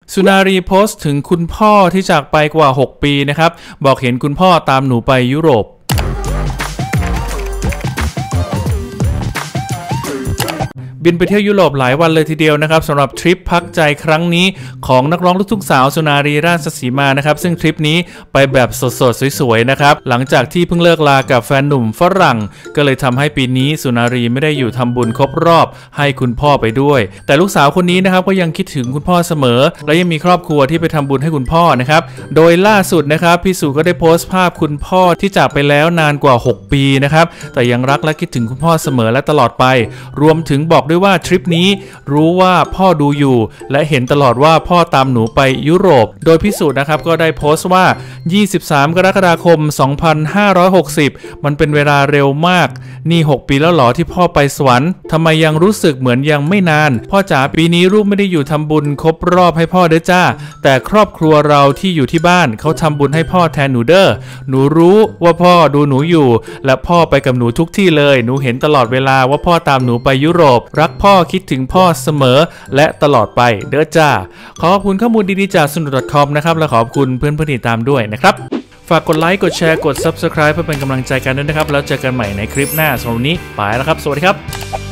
สุนารีโพสต์ถึงคุณพ่อที่จากไปกว่า6ปีนะครับบอกเห็นคุณพ่อตามหนูไปยุโรปบินไปเที่ยวยุโรปหลายวันเลยทีเดียวนะครับสำหรับทริปพักใจครั้งนี้ของนักร้องลูกทุ่งสาวสุนารีราชสีมานะครับซึ่งทริปนี้ไปแบบสดๆสวยๆนะครับหลังจากที่เพิ่งเลิกลากับแฟนหนุ่มฝรั่งก็เลยทำให้ปีนี้สุนารีไม่ได้อยู่ทำบุญครบรอบให้คุณพ่อไปด้วยแต่ลูกสาวคนนี้นะครับก็ยังคิดถึงคุณพ่อเสมอและยังมีครอบครัวที่ไปทำบุญให้คุณพ่อนะครับโดยล่าสุดนะครับพี่สุก็ได้โพสต์ภาพคุณพ่อที่จากไปแล้วนานกว่า6ปีนะครับแต่ยังรักและคิดถึงคุณพ่อเสมอและตลอดไปรวมถึงบอกด้วยว่าทริปนี้รู้ว่าพ่อดูอยู่และเห็นตลอดว่าพ่อตามหนูไปยุโรปโดยพิสูจน์นะครับก็ได้โพสต์ว่า23กรกฎาคม2560มันเป็นเวลาเร็วมากนี่6ปีแล้วหรอที่พ่อไปสวรรค์ทำไมยังรู้สึกเหมือนยังไม่นานพ่อจ๋าปีนี้ลูกไม่ได้อยู่ทำบุญครบรอบให้พ่อเด้อจ้าแต่ครอบครัวเราที่อยู่ที่บ้านเขาทำบุญให้พ่อแทนหนูเด้อหนูรู้ว่าพ่อดูหนูอยู่และพ่อไปกับหนูทุกที่เลยหนูเห็นตลอดเวลาว่าพ่อตามหนูไปยุโรปรักพ่อคิดถึงพ่อเสมอและตลอดไปเด้อจ้าขอบคุณข้อมูลดีๆจากสนุก .com นะครับและขอบคุณเพื่อนๆติดตามด้วยนะครับฝากกดไลค์กดแชร์กด Subscribe เพื่อเป็นกำลังใจกันด้วยนะครับแล้วเจอกันใหม่ในคลิปหน้าสำหรับวันนี้ไปแล้วครับสวัสดีครับ